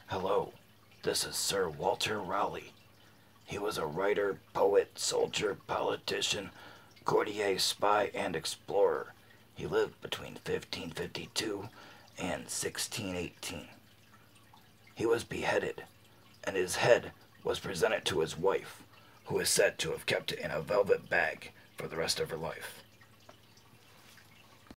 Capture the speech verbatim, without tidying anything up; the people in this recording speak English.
Hello, this is Sir Walter Raleigh. He was a writer, poet, soldier, politician, courtier, spy, and explorer. He lived between fifteen fifty-two and sixteen eighteen. He was beheaded, and his head was presented to his wife, who is said to have kept it in a velvet bag for the rest of her life.